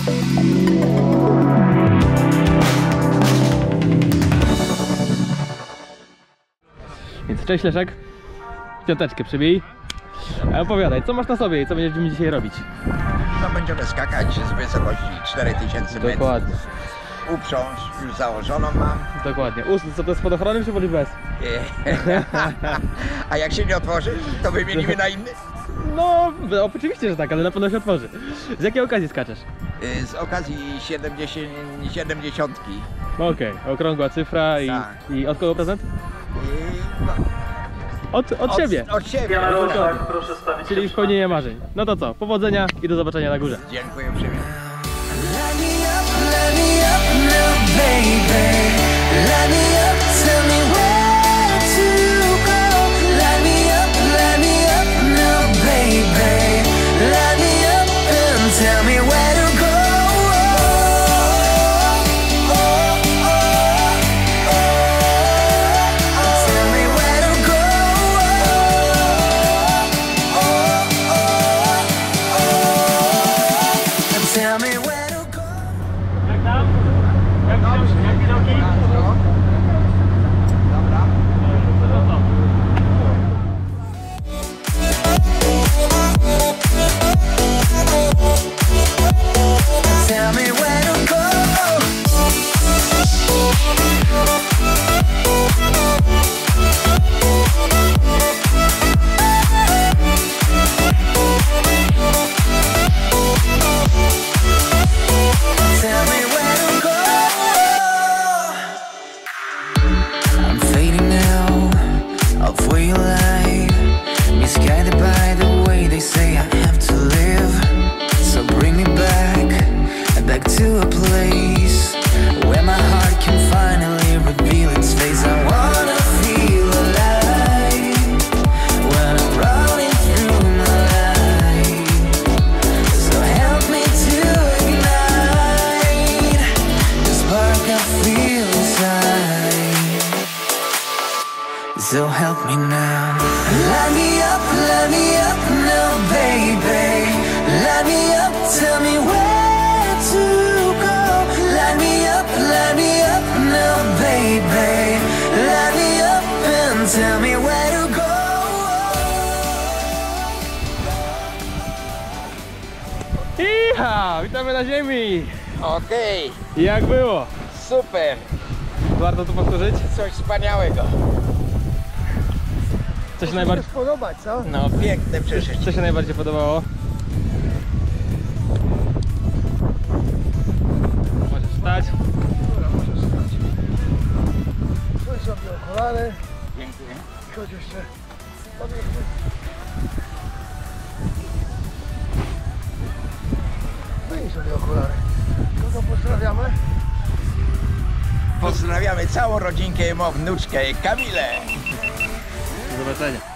Więc cześć Leszek, piąteczkę przybij. Opowiadaj, co masz na sobie i co będziemy dzisiaj robić? No będziemy skakać z wysokości 4000 metrów. Dokładnie. Uprząż już założoną mam. Dokładnie. Co to jest spadochrony czy bądź bez? A jak się nie otworzy, to wymienimy na inny? No, oczywiście, że tak, ale na pewno się otworzy. Z jakiej okazji skaczesz? Z okazji 70. No okej, okrągła cyfra Tak. i od kogo prezent? No, Od siebie. Od siebie. Tak, proszę stawić. Czyli spełnienie marzeń. No to co, powodzenia i do zobaczenia na górze. Dziękuję uprzejmie. So help me now. Light me up now, baby. Light me up, tell me where to go. Light me up now, baby. Light me up and tell me where to go. Iha! Witamy na ziemi! Okej, Jak było? super. Warto to powtórzyć? Coś wspaniałego. Co się najbardziej... Podobać, co? No piękne przeżycie. Co się najbardziej podobało? Możesz wstać. Dobra, możesz stać. Weź sobie okulary. Dziękuję. Chodź jeszcze. Wyjmij sobie okulary. Kogo pozdrawiamy? Pozdrawiamy całą rodzinkę, mą wnuczkę Kamilę. Do zobaczenia.